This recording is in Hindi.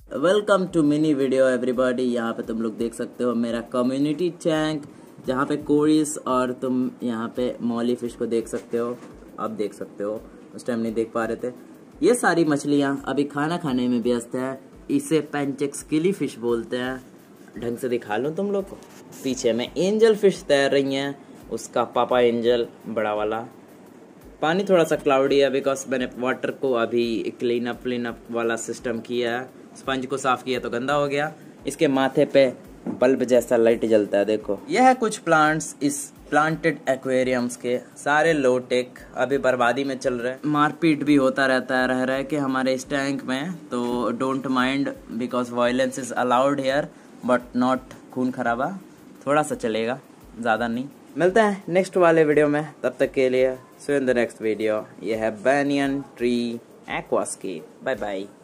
Welcome to mini video everybody. यहाँ पे तुम लोग देख सकते हो मेरा कम्युनिटी टैंक, जहाँ पे कोरिस और तुम यहाँ पे मॉली फिश को देख सकते हो। अब देख सकते हो, उस टाइम नहीं देख पा रहे थे। ये सारी मछलियाँ अभी खाना खाने में व्यस्त है। इसे पेंचेक्स किली फिश बोलते हैं। ढंग से दिखा लूँ तुम लोग को। पीछे में एंजल फिश तैर रही हैं, उसका पापा एंजल बड़ा वाला। पानी थोड़ा सा क्लाउडी है बिकॉज मैंने वाटर को अभी क्लीन अप वाला सिस्टम किया है। स्पंज को साफ किया तो गंदा हो गया। इसके माथे पे बल्ब जैसा लाइट जलता है, देखो। यह है कुछ प्लांट्स इस प्लांटेड एक्वेरियम्स के, सारे लो टेक, अभी बर्बादी में चल रहे हैं। मारपीट भी होता रहता है रह के हमारे इस टैंक में, तो don't mind because violence is allowed here but not खून खराबा। थोड़ा सा चलेगा, ज़्यादा नहीं। मिलते हैं नेक्स्ट वाले वीडियो में, तब तक के लिए see you in the next video. ये है banyan tree aquascape. Bye bye.